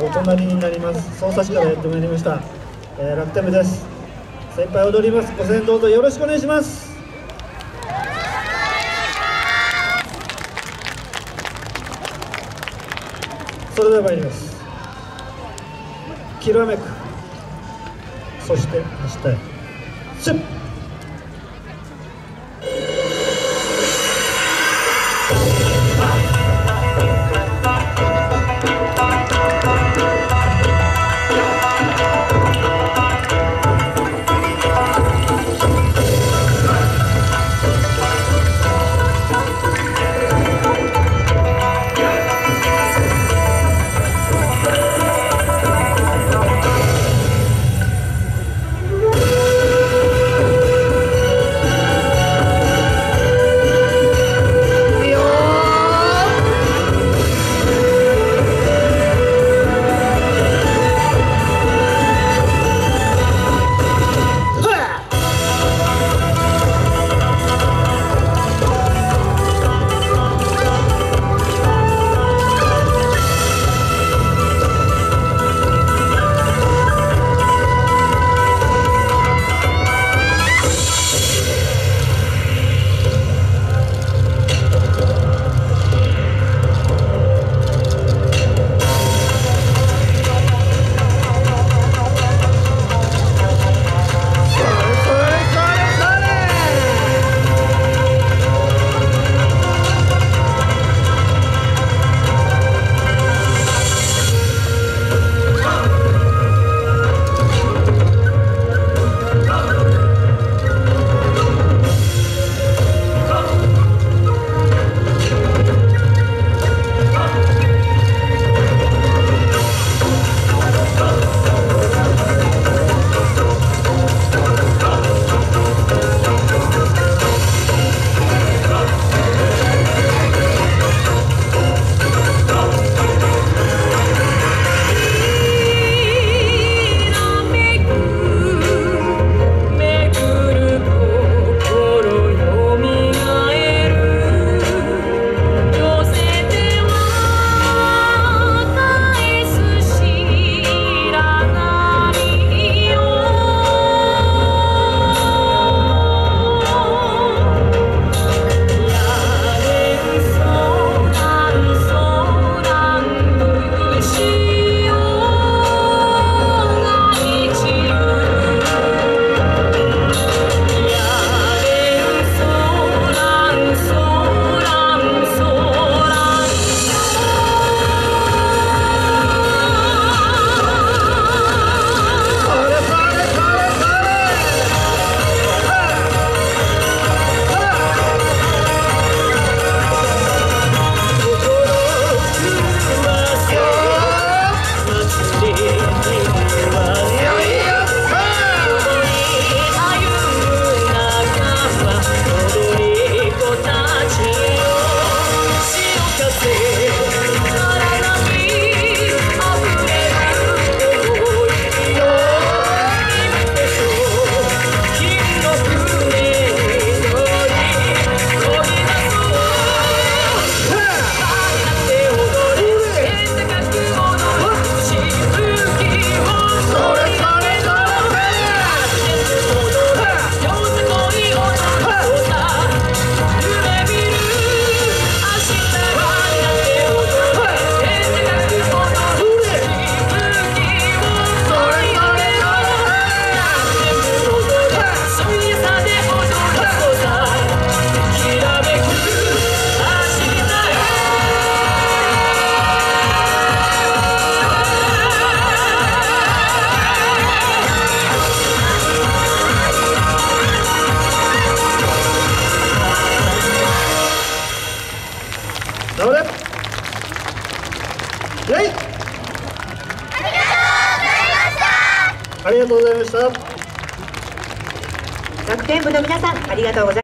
お隣になります匝瑳市からやってまいりました、楽天部です。先輩踊ります。ご声援どうぞよろしくお願いします。それでは参ります。きらめく、そして明日へ。シュッ。頑張れ。ありがとうございました。 楽天部の皆さん、ありがとうございました。